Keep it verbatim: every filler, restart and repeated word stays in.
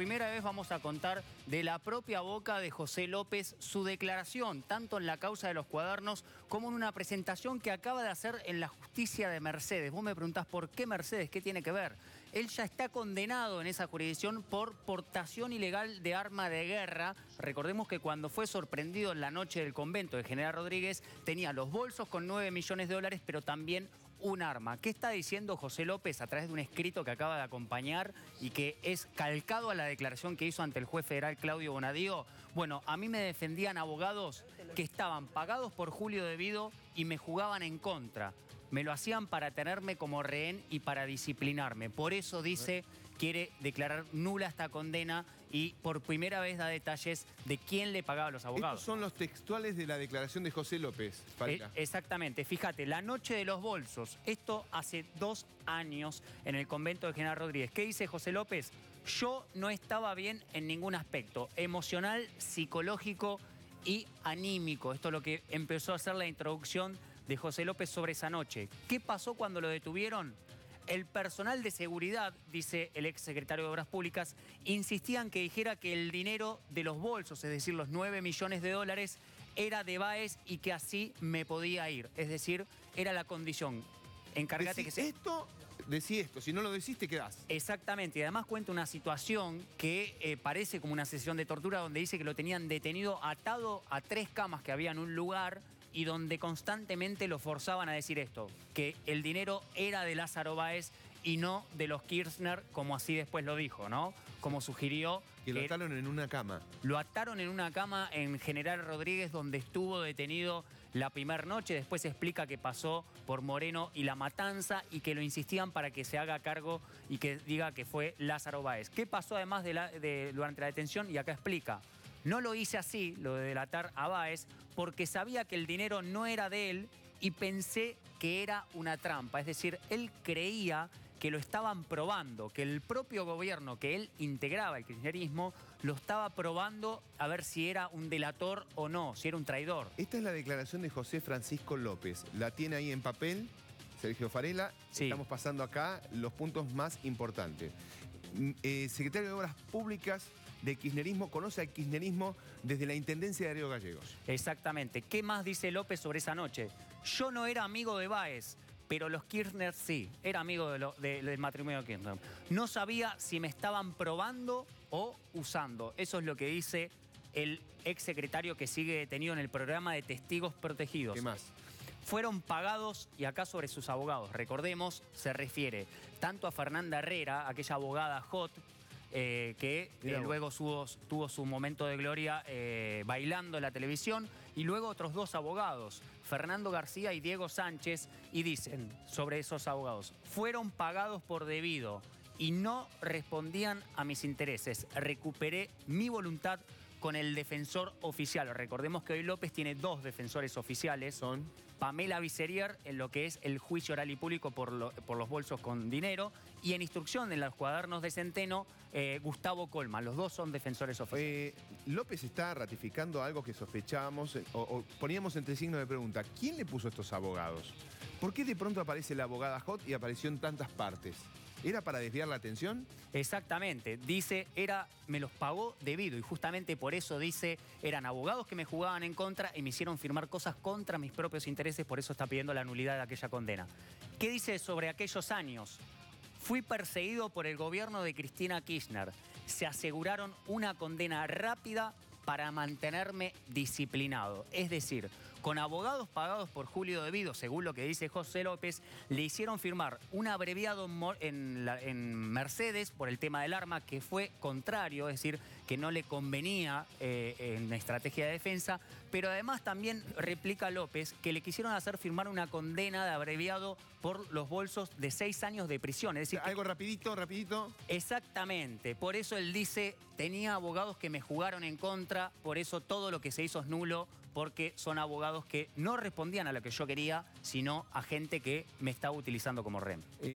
primera vez vamos a contar de la propia boca de José López su declaración, tanto en la causa de los cuadernos como en una presentación que acaba de hacer en la justicia de Mercedes. Vos me preguntás, ¿por qué Mercedes? ¿Qué tiene que ver? Él ya está condenado en esa jurisdicción por portación ilegal de arma de guerra. Recordemos que cuando fue sorprendido en la noche del convento de General Rodríguez, tenía los bolsos con nueve millones de dólares, pero también un arma. ¿Qué está diciendo José López a través de un escrito que acaba de acompañar y que es calcado a la declaración que hizo ante el juez federal Claudio Bonadío? Bueno, a mí me defendían abogados que estaban pagados por Julio De Vido y me jugaban en contra. Me lo hacían para tenerme como rehén y para disciplinarme. Por eso dice, quiere declarar nula esta condena y por primera vez da detalles de quién le pagaba a los abogados. Estos son los textuales de la declaración de José López. Eh, exactamente. Fíjate, la noche de los bolsos. Esto hace dos años en el convento de General Rodríguez. ¿Qué dice José López? Yo no estaba bien en ningún aspecto. Emocional, psicológico y anímico. Esto es lo que empezó a hacer la introducción de José López sobre esa noche. ¿Qué pasó cuando lo detuvieron? El personal de seguridad, dice el ex secretario de Obras Públicas, insistían que dijera que el dinero de los bolsos, es decir, los nueve millones de dólares, era de Báez y que así me podía ir. Es decir, era la condición. Encárgate Decí que se... esto, decí esto. Si no lo decís, te quedás. Exactamente. Y además cuenta una situación que eh, parece como una sesión de tortura donde dice que lo tenían detenido atado a tres camas que había en un lugar y donde constantemente lo forzaban a decir esto, que el dinero era de Lázaro Báez y no de los Kirchner, como así después lo dijo, ¿no? Como sugirió. Que lo ataron en una cama. Lo ataron en una cama en General Rodríguez, donde estuvo detenido la primera noche. Después se explica que pasó por Moreno y La Matanza y que lo insistían para que se haga cargo y que diga que fue Lázaro Báez. ¿Qué pasó además de la, de, durante la detención? Y acá explica. No lo hice así, lo de delatar a Báez, porque sabía que el dinero no era de él y pensé que era una trampa. Es decir, él creía que lo estaban probando, que el propio gobierno que él integraba, el kirchnerismo, lo estaba probando a ver si era un delator o no, si era un traidor. Esta es la declaración de José Francisco López. La tiene ahí en papel Sergio Farela. Sí. Estamos pasando acá los puntos más importantes. Eh, secretario de Obras Públicas de kirchnerismo, conoce al kirchnerismo desde la Intendencia de Río Gallegos. Exactamente. ¿Qué más dice López sobre esa noche? Yo no era amigo de Báez, pero los Kirchner sí. Era amigo de lo, de, del matrimonio Kirchner. No sabía si me estaban probando o usando. Eso es lo que dice el exsecretario que sigue detenido en el programa de testigos protegidos. ¿Qué más? Fueron pagados, y acá sobre sus abogados, recordemos, se refiere tanto a Fernanda Herrera, aquella abogada hot, Eh, que eh, luego subo, tuvo su momento de gloria eh, bailando en la televisión, y luego otros dos abogados, Fernando García y Diego Sánchez, y dicen sobre esos abogados: fueron pagados por debido y no respondían a mis intereses. Recuperé mi voluntad con el defensor oficial. Recordemos que hoy López tiene dos defensores oficiales. Son Pamela Vicerier, en lo que es el juicio oral y público por, lo, por los bolsos con dinero, y en instrucción en los cuadernos de Centeno, eh, Gustavo Colman. Los dos son defensores oficiales. Eh, López está ratificando algo que sospechábamos o, o poníamos entre signos de pregunta. ¿Quién le puso estos abogados? ¿Por qué de pronto aparece la abogada hot y apareció en tantas partes? ¿Era para desviar la atención? Exactamente. Dice, era, me los pagó debido, y justamente por eso dice, eran abogados que me jugaban en contra y me hicieron firmar cosas contra mis propios intereses, por eso está pidiendo la nulidad de aquella condena. ¿Qué dice sobre aquellos años? Fui perseguido por el gobierno de Cristina Kirchner. Se aseguraron una condena rápida para mantenerme disciplinado. Es decir, con abogados pagados por Julio De Vido, según lo que dice José López, le hicieron firmar un abreviado en, la, en Mercedes por el tema del arma, que fue contrario, es decir, que no le convenía eh, en la estrategia de defensa, pero además también replica López que le quisieron hacer firmar una condena de abreviado por los bolsos de seis años de prisión. Es decir, algo rapidito, rapidito. Exactamente. Por eso él dice, tenía abogados que me jugaron en contra, por eso todo lo que se hizo es nulo, porque son abogados que no respondían a lo que yo quería, sino a gente que me estaba utilizando como rehén.